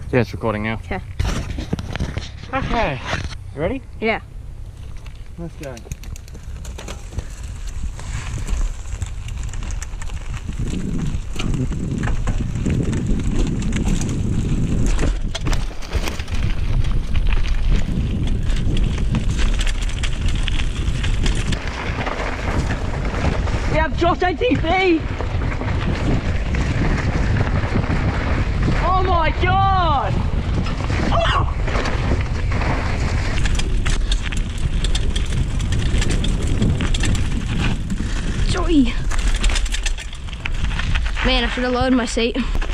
Yeah, it's recording now. Okay. Okay. You ready? Yeah. Let's go. We have Josh ATV! Oh my god! Oh! Joy! Man, I should have lowered my seat.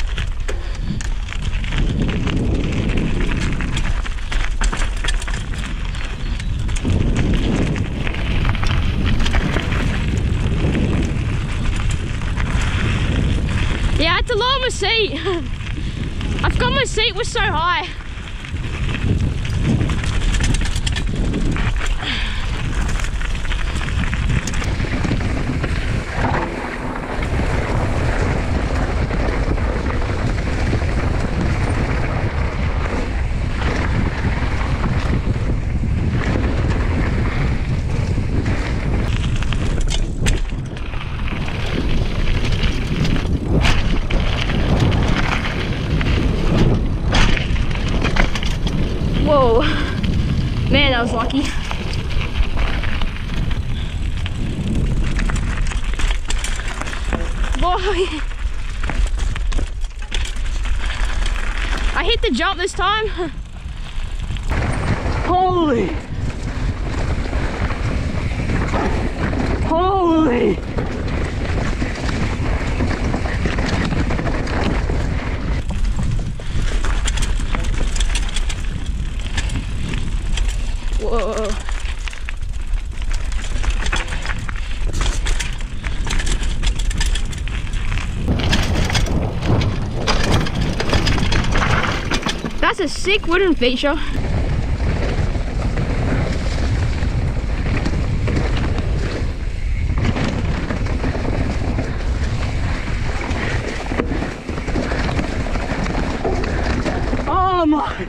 Yeah, I had to lower my seat. I forgot my seat was so high. Whoa, man, that was lucky. Boy, I hit the jump this time. Holy, holy. Whoa. That's a sick wooden feature. Oh my.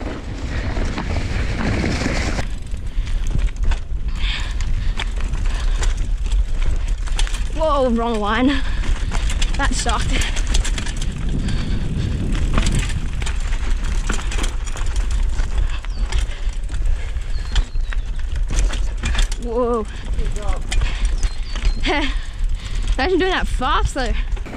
Whoa, wrong line. That sucked. Whoa. Imagine doing that fast though.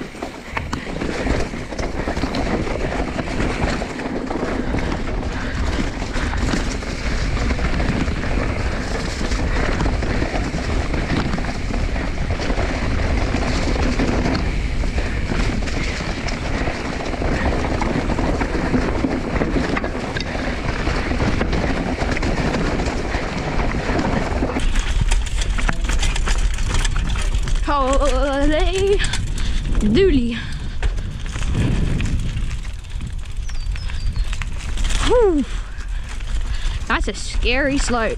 Holy dooly. Whew. That's a scary slope.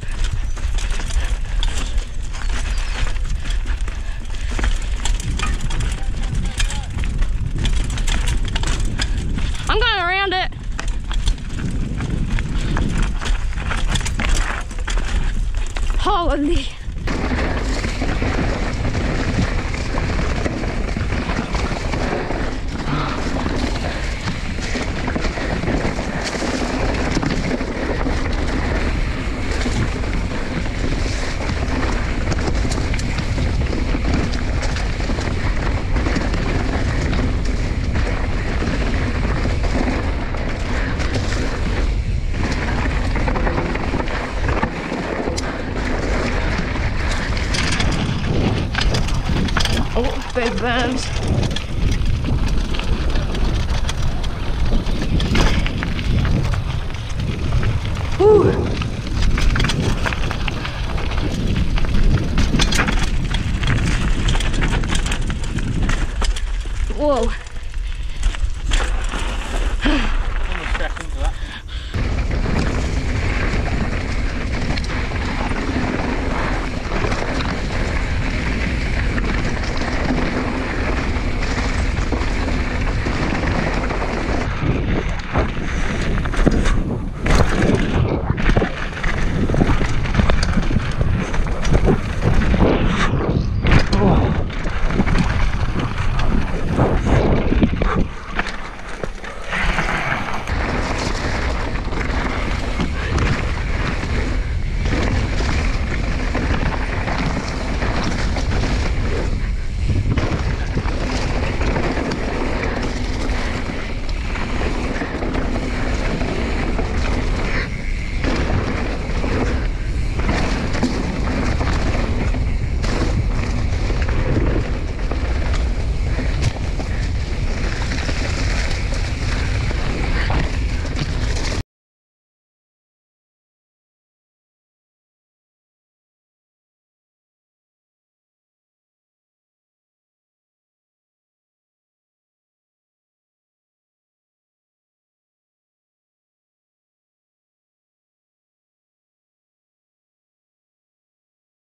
I'm going around it. Holy. Oh, big berms. Whew. Whoa. Almost crashed into that.